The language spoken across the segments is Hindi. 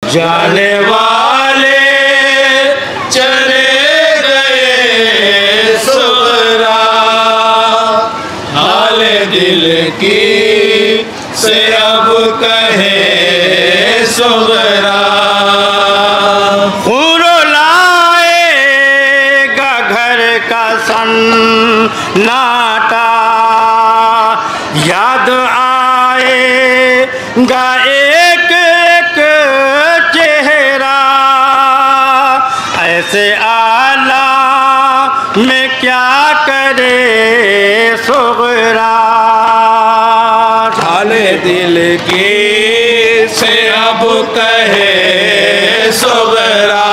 जाने वाले चले गए सुगरा, हाल दिल की से अब कहे सुगरा। खूरो लाएगा घर का सन्नाटा, याद आएगा एक एक चेहरा, ऐसे आला में क्या करे सुगरा। हाले दिल की से अब कहे सुगरा,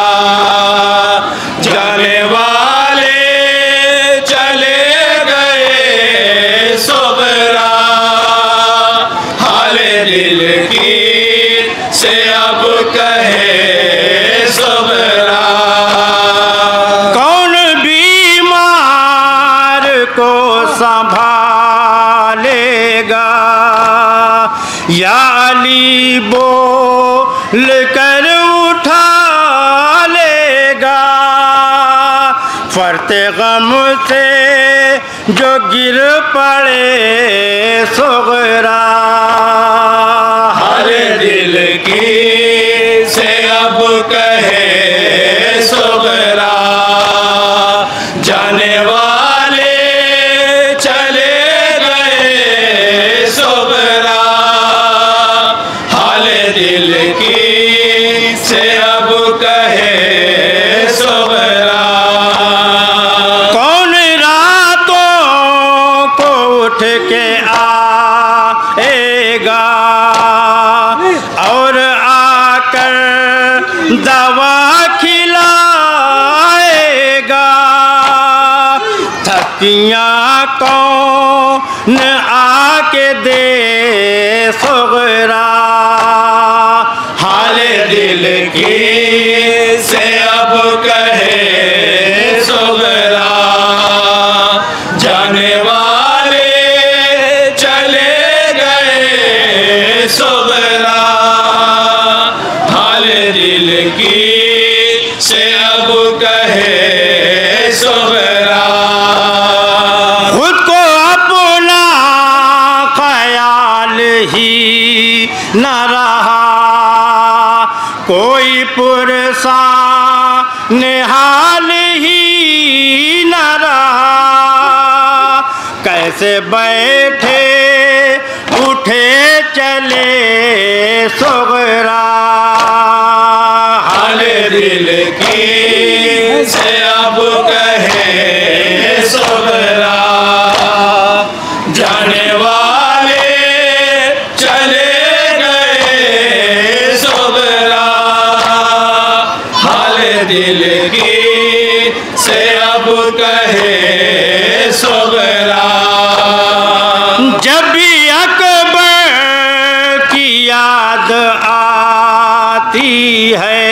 जाने वाले चले गए सुगरा, हाले दिल की से अब कहे सुगरा। कौन बीमार को संभालेगा, या अली बोल कर उठा लेगा, फरते गम से जो गिर पड़े सुगरा। हर दिल की से अब कहे सुगरा, जाने वाले चले गए सुगरा, हाल दिल की से अब कहे सुगरा। कौन रातों को उठ के आएगा और आकर दवा खिलाएगा, थकियाँ कौन आके दे सुगरा। हाल दिल की से अब कहे सुगरा, जाने वाले चले गए सुगरा, हाल दिल की से अब कहे सुगरा। खुद को अपना ख्याल ही न रहा, कोई पुरसा निहाल ही न रहा, कैसे बैठे उठे चले सुगरा। हाल दिल की से अब कहे सुगरा, जाने वाले चले गए सुगरा, हाल दिल की से अब कहे सुगरा। जब भी अकबर की याद आती है,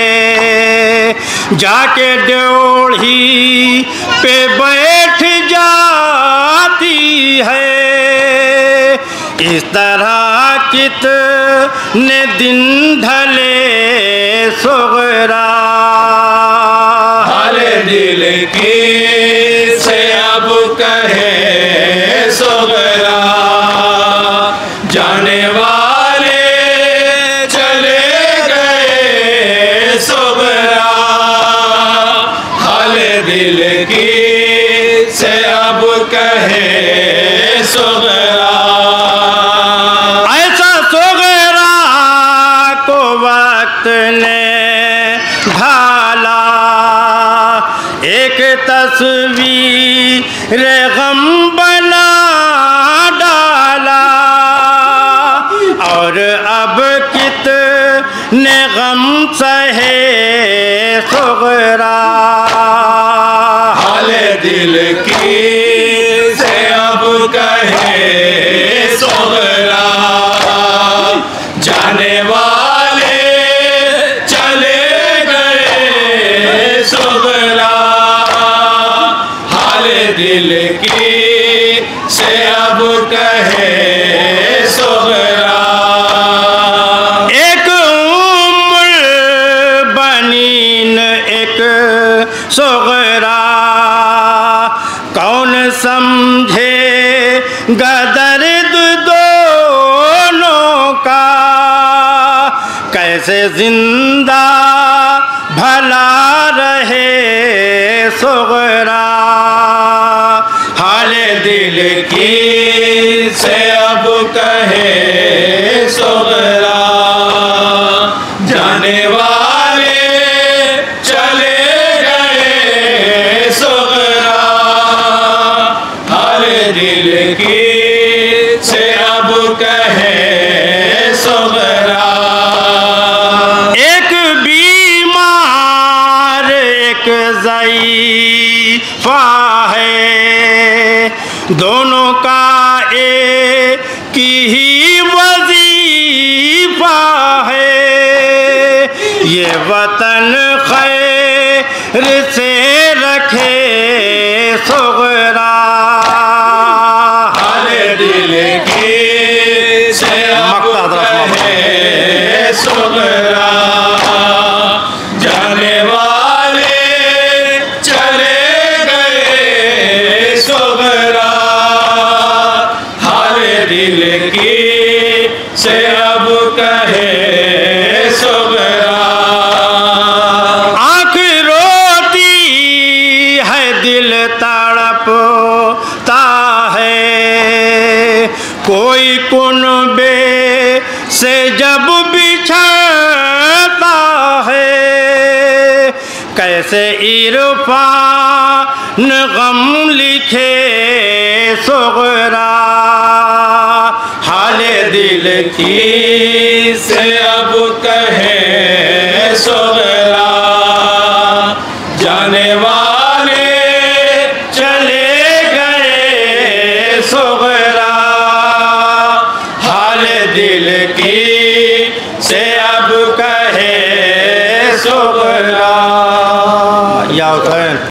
जाके ड्योढ़ी पे बैठ जाती है, इस तरह कितने दिन ढले सुगरा। हाल दिल की से अब कहे सुगरा, जाने वाले चले गए सुगरा, हाल दिल की से अब कहे सुगरा। ऐसा सुगरा को वक्त ने ढाला, एक तस्वीर गम बना डाला, और अब कितने गम सहे सुगरा। हाल दिल की से अब कहे सुगरा, जाने वाले चले गए सुगरा, हाल दिल की से अब कहे सुगरा। एक उम्र समझे दर्द दोनों का, कैसे जिंदा भला रहे सुगरा। हाल दिल की से अब कहे सुगरा, जाने वाले चले गए सुगरा। हाल दिल की से अब कहे सुगरा। एक बीमार एक ज़ईफ़ा है, दोनों का एक ही वजीफा है। ये वतन खैर से रखे सुगरा। हाल दिल की से अब कहे सुगरा, जाने वाले चले गए सुगरा। हाल दिल की से अब कहे सुगरा। आँख रोती है दिल तड़पता है, कोई कुनबे से जब बिछड़ता है। कैसे इरफान गम लिखे सुगरा। हाल दिल की से अब कहे सुगरा, जाने वाले चले गए सुगरा। हाल दिल की से अब कहे सुगरा। या